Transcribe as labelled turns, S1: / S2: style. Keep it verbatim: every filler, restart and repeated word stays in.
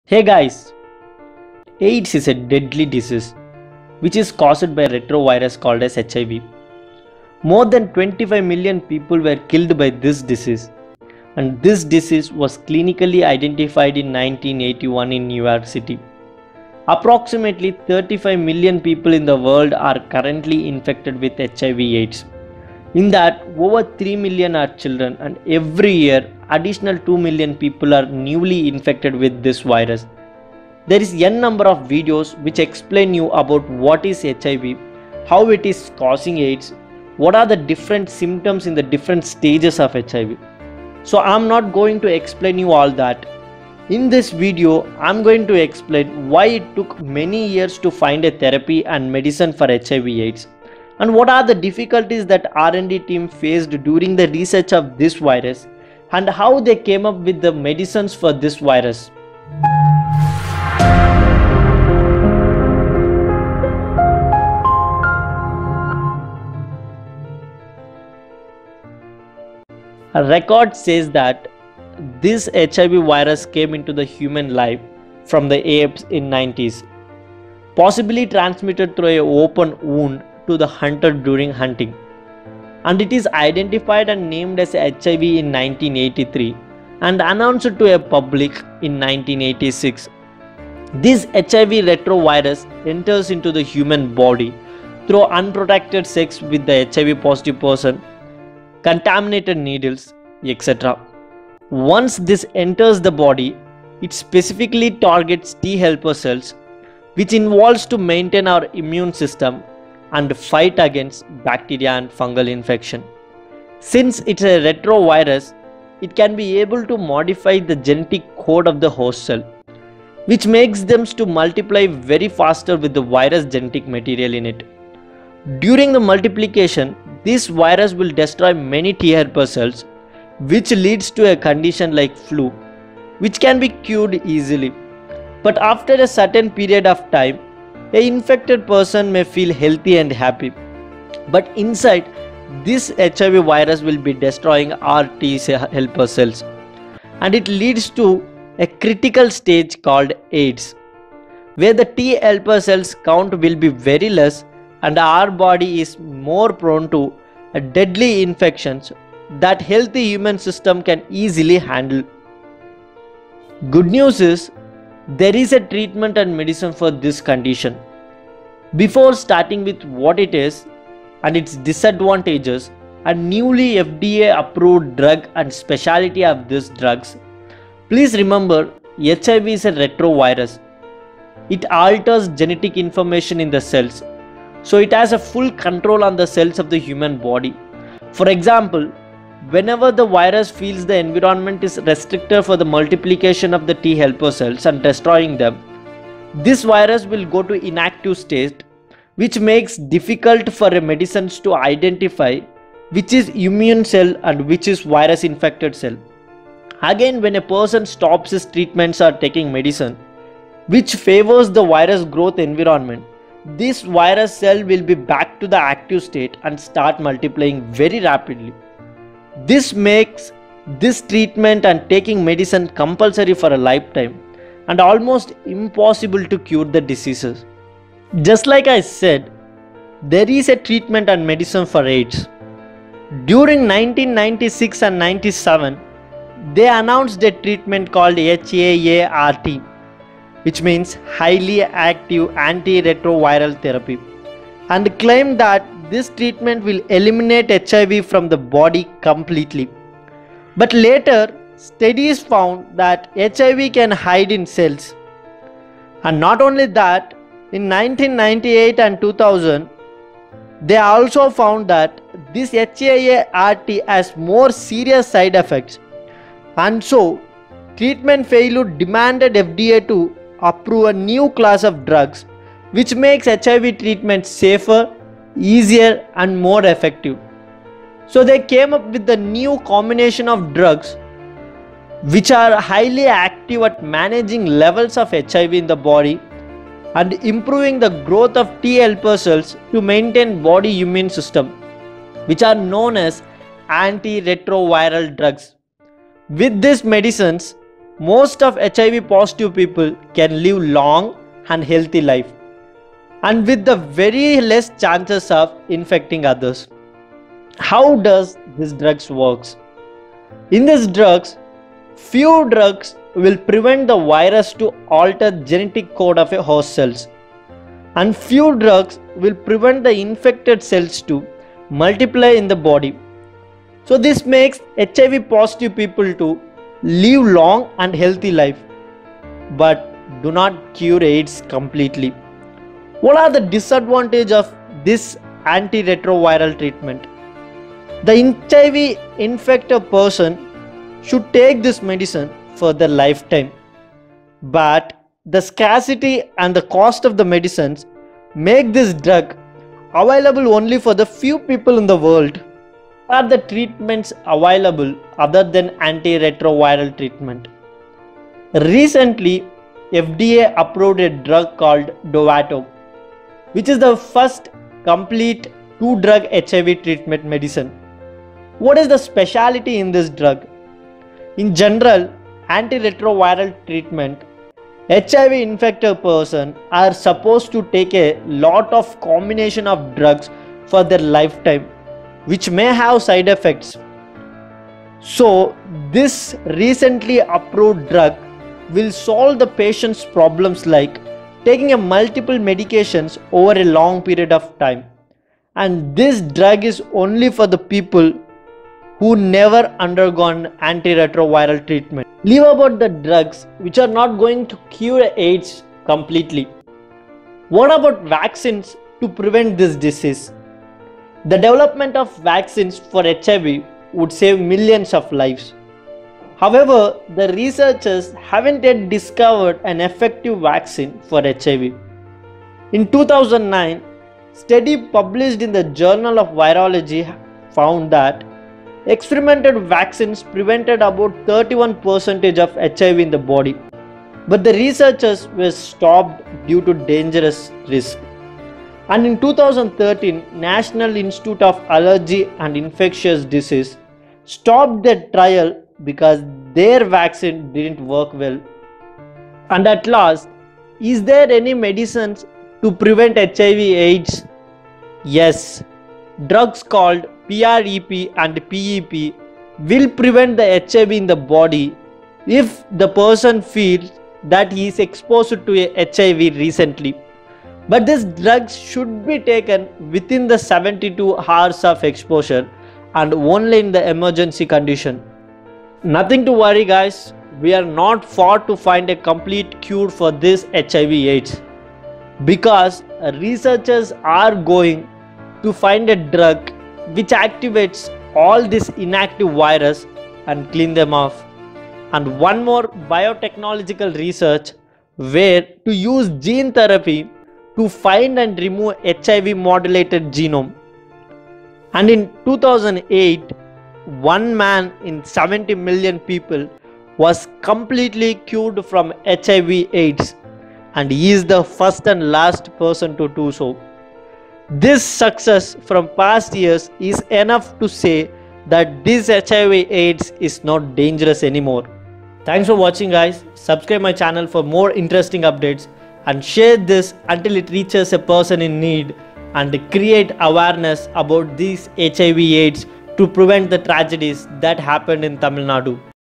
S1: Hey guys, AIDS is a deadly disease which is caused by a retrovirus called as H I V. More than twenty-five million people were killed by this disease, and this disease was clinically identified in nineteen eighty-one in New York City. Approximately thirty-five million people in the world are currently infected with H I V AIDS. In that, over three million are children, and every year additional two million people are newly infected with this virus. There is n number of videos which explain you about what is H I V, how it is causing AIDS, what are the different symptoms in the different stages of H I V. So I am not going to explain you all that. In this video, I am going to explain why it took many years to find a therapy and medicine for H I V AIDS, and what are the difficulties that R and D team faced during the research of this virus, and how they came up with the medicines for this virus. A record says that this H I V virus came into the human life from the apes in nineties, possibly transmitted through an open wound to the hunter during hunting, and it is identified and named as H I V in nineteen eighty-three and announced to a public in nineteen eighty-six. This H I V retrovirus enters into the human body through unprotected sex with the H I V positive person, contaminated needles, et cetera. Once this enters the body, it specifically targets T helper cells, which involves to maintain our immune system and fight against bacteria and fungal infection. Since it's a retrovirus, it can be able to modify the genetic code of the host cell, which makes them to multiply very faster with the virus genetic material in it. During the multiplication, this virus will destroy many T helper cells, which leads to a condition like flu, which can be cured easily. But after a certain period of time, an infected person may feel healthy and happy, but inside, this H I V virus will be destroying our T helper cells, and it leads to a critical stage called AIDS, where the T helper cells count will be very less and our body is more prone to deadly infections that healthy human system can easily handle. Good news is, there is a treatment and medicine for this condition. Before starting with what it is and its disadvantages, a newly F D A approved drug and specialty of these drugs, please remember H I V is a retrovirus. It alters genetic information in the cells, so it has a full control on the cells of the human body. For example, whenever the virus feels the environment is restricted for the multiplication of the T helper cells and destroying them, this virus will go to inactive state, which makes difficult for a medicines to identify which is immune cell and which is virus infected cell. Again, when a person stops his treatments or taking medicine, which favors the virus growth environment, this virus cell will be back to the active state and start multiplying very rapidly. This makes this treatment and taking medicine compulsory for a lifetime and almost impossible to cure the diseases. Just like I said, there is a treatment and medicine for AIDS. During nineteen ninety-six and ninety-seven, they announced a treatment called H A A R T, which means highly active antiretroviral therapy, and claimed that this treatment will eliminate H I V from the body completely. But later, studies found that H I V can hide in cells. And not only that, in nineteen ninety-eight and two thousand, they also found that this H A A R T has more serious side effects. And so, treatment failure demanded F D A to approve a new class of drugs, which makes H I V treatment safer, easier and more effective. So they came up with the new combination of drugs which are highly active at managing levels of H I V in the body and improving the growth of T helper cells to maintain body immune system, which are known as antiretroviral drugs. With these medicines, most of H I V positive people can live long and healthy life, and with the very less chances of infecting others. How does this drugs works? In these drugs, few drugs will prevent the virus to alter genetic code of a host cells, and few drugs will prevent the infected cells to multiply in the body. So this makes H I V positive people to live long and healthy life, but do not cure AIDS completely. What are the disadvantages of this antiretroviral treatment? The H I V infected person should take this medicine for their lifetime, but the scarcity and the cost of the medicines make this drug available only for the few people in the world. Are the treatments available other than antiretroviral treatment? Recently, F D A approved a drug called Dovato, which is the first complete two-drug H I V treatment medicine. What is the speciality in this drug? In general, antiretroviral treatment, H I V infected person are supposed to take a lot of combination of drugs for their lifetime, which may have side effects. So this recently approved drug will solve the patient's problems like taking a multiple medications over a long period of time. And this drug is only for the people who never undergone antiretroviral treatment. Leave about the drugs which are not going to cure AIDS completely. What about vaccines to prevent this disease? The development of vaccines for H I V would save millions of lives. However, the researchers haven't yet discovered an effective vaccine for H I V. In two thousand nine, a study published in the Journal of Virology found that experimental vaccines prevented about thirty-one percent of H I V in the body, but the researchers were stopped due to dangerous risk. And in two thousand thirteen, National Institute of Allergy and Infectious Disease stopped their trial because their vaccine didn't work well. And at last, is there any medicines to prevent H I V AIDS? Yes, drugs called PrEP and P E P will prevent the H I V in the body if the person feels that he is exposed to a H I V recently. But these drugs should be taken within the seventy-two hours of exposure and only in the emergency condition. Nothing to worry guys, we are not far to find a complete cure for this H I V AIDS, because researchers are going to find a drug which activates all this inactive virus and clean them off. And one more biotechnological research where to use gene therapy to find and remove H I V modulated genome. And in two thousand eight, one man in seventy million people was completely cured from H I V AIDS, and he is the first and last person to do so. This success from past years is enough to say that this H I V AIDS is not dangerous anymore. Thanks for watching guys. Subscribe my channel for more interesting updates and share this until it reaches a person in need, and create awareness about this H I V AIDS to prevent the tragedies that happened in Tamil Nadu.